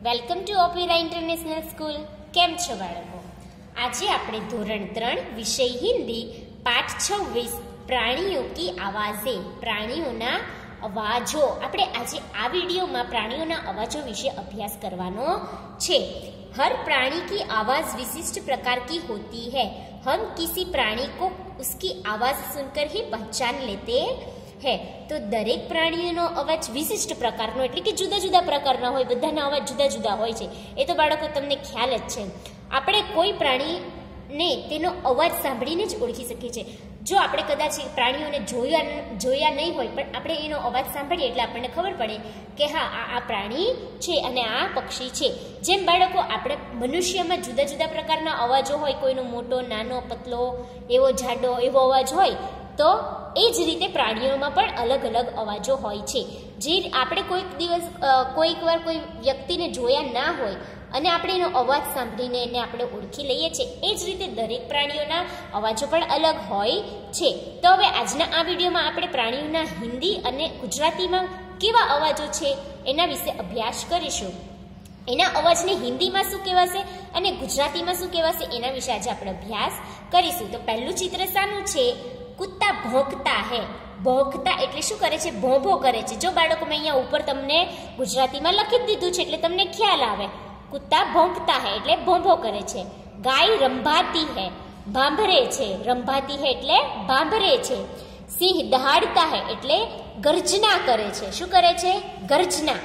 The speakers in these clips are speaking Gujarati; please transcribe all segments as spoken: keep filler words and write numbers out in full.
Welcome to opera international school. કેમ છો બાળકો? આજે આપણે ધોરણ ત્રણ વિષય હિન્દી પાઠ છવ્વીસ પ્રાણીઓ કી આવાઝે પ્રાણીઓના અવાજો આપણે આજે આ વિડીયોમાં પ્રાણીઓના અવાજો વિશે અભ્યાસ કરવાનો છે. हर प्राणी की आवाज विशिष्ट प्रकार की होती है. हम किसी प्राणी को उसकी आवाज सुनकर ही पहचान लेते हैं. तो दरेक प्राणीઓનો અવાજ વિશિષ્ટ પ્રકારનો એટલે કે જુદા જુદા પ્રકારના હોય, બધાના અવાજ જુદા જુદા હોય છે. એ તો બાળકો તમને ખ્યાલ જ છે. આપણે કોઈ પ્રાણીને તેનો અવાજ સાંભળીને જ ઓળખી શકીએ છીએ. જો આપણે કદાચ પ્રાણીઓને જોયા જોયા નહીં હોય પણ આપણે એનો અવાજ સાંભળીએ એટલે આપણને ખબર પડે કે હા આ આ પ્રાણી છે અને આ પક્ષી છે. જેમ બાળકો આપણે મનુષ્યમાં જુદા જુદા પ્રકારના અવાજો હોય, કોઈનો મોટો, નાનો, પતલો, એવો જાડો એવો અવાજ હોય, તો એ જ રીતે પ્રાણીઓમાં પણ અલગ અલગ અવાજો હોય છે. જે આપણે કોઈક દિવસ કોઈક વાર કોઈ વ્યક્તિને જોયા ના હોય અને આપણે એનો અવાજ સાંભળીને એને આપણે ઓળખી લઈએ છીએ, એ જ રીતે દરેક પ્રાણીઓના અવાજો પણ અલગ હોય છે. તો હવે આજના આ વિડીયોમાં આપણે પ્રાણીઓના હિન્દી અને ગુજરાતીમાં કેવા અવાજો છે એના વિશે અભ્યાસ કરીશું. એના અવાજને હિન્દીમાં શું કહેવાશે અને ગુજરાતીમાં શું કહેવાશે એના વિશે આજે આપણે અભ્યાસ કરીશું. તો પહેલું ચિત્ર શાનું છે? કુત્તા ભોંકતા હે. ભોંકતા એટલે શું કરે છે? ભોંભો કરે છે. જો બાળકો મેં અહીંયા ઉપર તમને ગુજરાતીમાં લખી દીધું છે એટલે તમને ખ્યાલ આવે. કુત્તા ભોંકતા હે એટલે ભોંભો કરે છે. ગાય રંભાતી હે, ભાંભરે છે. રંભાતી હે એટલે ભાંભરે છે. સિંહ દહાડતા હે એટલે ગર્જના કરે છે. શું કરે છે? ગર્જના.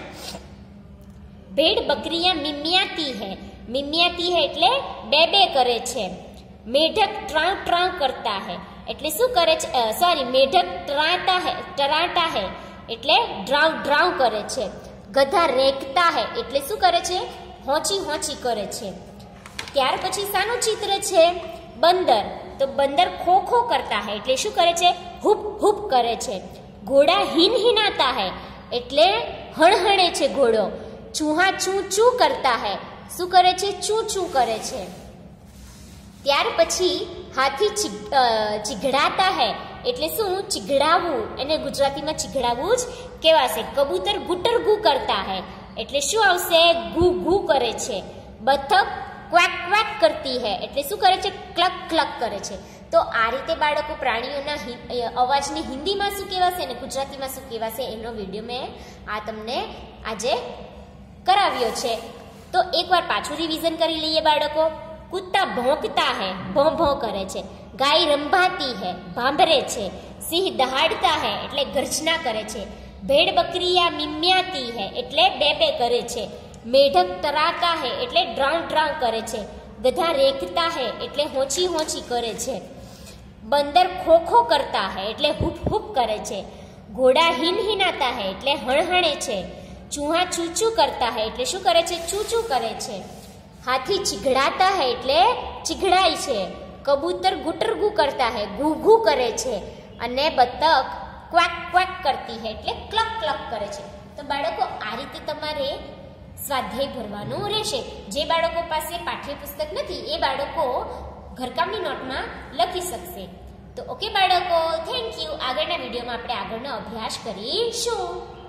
ભેડ બકરીયા મિમિયાતી હે. મિમિયાતી હે એટલે બે બે કરે છે. મેઢક ટ્રાં ટ્રાં કરતા હે એટલે શું કરે છે? સોરી, મેઢક ટ્રાટા હે ટરાટા હે એટલે ડ્રાઉ ડ્રાઉ કરે છે. ગધા રેખતા હે એટલે શું કરે છે? હોંચી હોંચી કરે છે. ત્યાર પછી શાનું ચિત્ર છે? બંદર. તો બંદર ખો ખો કરતા હે એટલે શું કરે છે? હુપ હુપ કરે છે. ઘોડા હિન હિનાતા હે એટલે હણહણે છે ઘોડો. ચૂહા ચૂ ચૂ કરતા હે. શું કરે છે? ચૂ ચૂ કરે છે. ત્યાર પછી હાથી ચીઘડાતા હે એટલે શું? ચીઘડાવવું. એને ગુજરાતીમાં ચીઘડાવવું જ કહેવાશે. કબૂતર ગુટર ગુ કરતા હે એટલે શું આવશે? ગુ ગુ કરે છે. બતક ક્વેક ક્વેક કરતી હે એટલે શું કરે છે? ક્લક ક્લક કરે છે. તો આ રીતે બાળકો પ્રાણીઓના અવાજને હિન્દીમાં શું કહેવાશે અને ગુજરાતીમાં શું કહેવાશે એનો વિડીયો મેં આ તમને આજે કરાવ્યો છે. તો એકવાર પાછું રિવિઝન કરી લઈએ બાળકો. કુત્તા ભોંકતા હે, ભોં ભોં કરે છે. ગાય રંભાતી હે, ભાંભરે છે. સિંહ દહાડતા હે એટલે ગર્જના કરે છે. ભેડ બકરીયા મિમ્યાતી હે એટલે બે બે કરે છે. મેઢક તરાતા હે એટલે ડ્રાઉ ડ્રાઉ કરે છે. ગધા રેખતા હે એટલે હોંચી હોંચી કરે છે. બંદર ખો ખો કરતા હે એટલે હુપ હુપ કરે છે. ઘોડા હિન હિનાતા હે એટલે હણહણે છે. ચૂહા ચૂચું કરતા હે એટલે શું કરે છે? ચૂચું કરે છે. હાથી ચીઘડાતા હે એટલે ચીઘડાય છે. કબૂતર ગુટરગુ કરતા હે, ઘૂ ઘૂ કરે છે. અને બતક ક્વેક ક્વેક કરતી હે એટલે ક્લક ક્લક કરે છે. તો બાળકો આ રીતે તમારે સ્વાધ્યાય ભરવાનું રહેશે. જે બાળકો પાસે પાઠ્યપુસ્તક નથી એ બાળકો ઘરકામની નોટમાં લખી શકશે. તો ઓકે બાળકો, થેન્ક યુ. આગળના વિડીયોમાં આપણે આગળનો અભ્યાસ કરીશું.